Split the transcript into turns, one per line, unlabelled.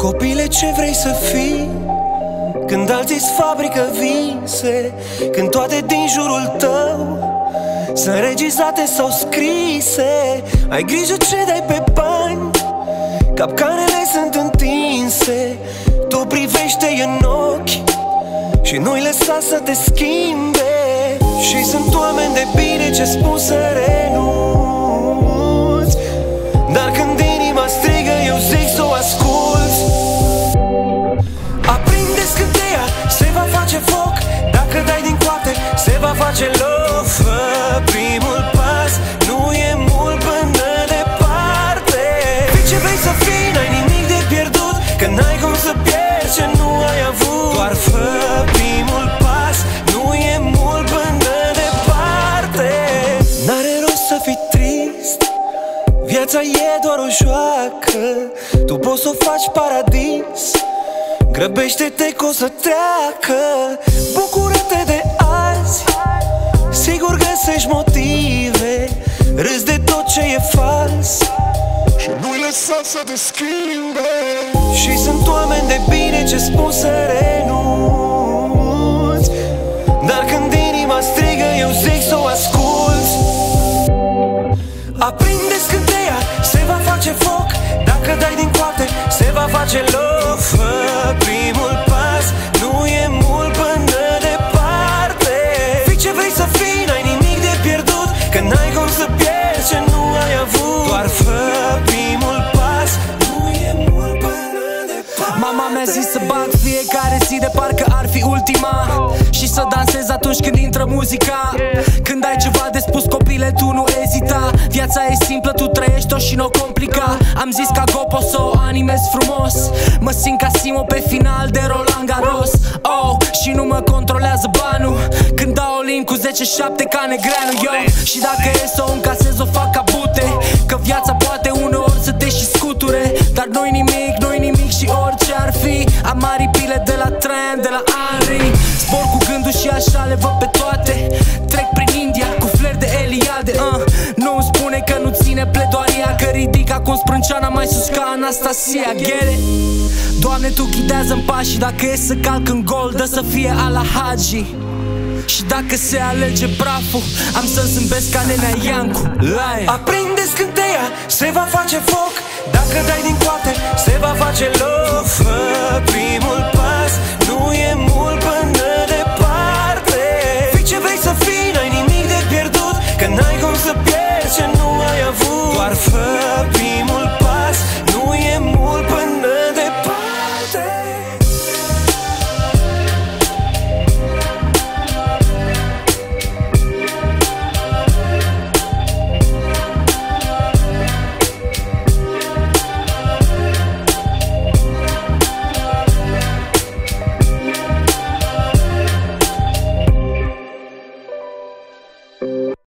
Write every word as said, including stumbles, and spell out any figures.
Copile, ce vrei să fii? Când alții-ți fabrică vise, când toate din jurul tău sunt regizate sau scrise. Ai grijă ce dai pe bani, capcanele sunt întinse. Tu privește în ochi și nu-i lăsa să te schimbe. Și sunt oameni de bine ce spun să renunți, dar când inima strigă eu zic să o asculți. Aprinde scânteia, se va face foc. Dacă dai din coate, se va face loc. Fă primul pas, nu e mult până departe. Fii ce vrei să fii, n-ai nimic de pierdut, că n-ai cum să pierzi ce nu ai avut. Doar fă primul pas, nu e mult până departe. N-are rost să fii trist, viața e doar o joacă. Tu poți să o faci paradis, grăbește-te că o să treacă. Bucură-te de azi, sigur găsești motive. Râzi de tot ce e fals și nu-i lăsa să te schimbe. Și sunt oameni de bine ce spun să renunți, dar când inima strigă eu zic să o asculți. Aprinde scânteia, se va face foc. Dacă dai din coate, se va face loc. Fă primul pas, nu e mult până departe. Fii ce vrei să fii, n-ai nimic de pierdut, că n-ai cum să pierzi ce nu ai avut. Doar fă primul pas, nu e mult până departe.
Mama mi-a zis să bag fiecare zi de parcă ar fi ultima, și să dansez atunci când intră muzica. Când ai ceva de spus, copile, tu nu ezita. Viața e simplă, tu trăiești-o și n-o complica. Am zis ca Gopo să o animez frumos, mă simt ca Simo pe final de Roland Garros. Oh, și nu mă controlează banul când dau all-in cu zece șapte ca Negreanu, yo. Și dacă e să o încasez, o fac ca bute, că viața poate uneori să te și scuture. Dar nu-i nimic, nu-i nimic și orice ar fi. Am aripile de la Trent, de la Henry. Zbor cu gândul și așa le văd pe toate. Trec prin India cu flair de Eliade, uh. Nu-mi spune că nu ține pledoaria, că ridic acum sprânceana mai sus ca Anastasia, get it? Doamne, Tu ghidează-mi pașii, dacă e să calc în gol, dă să fie ala Hagi. Și dacă se alege praful, am să zâmbesc ca nenea Iancu. Laia.
Aprinde scânteia, se va face foc. Dacă dai din coate, se va face loc. Fă primul pas, nu e mult până de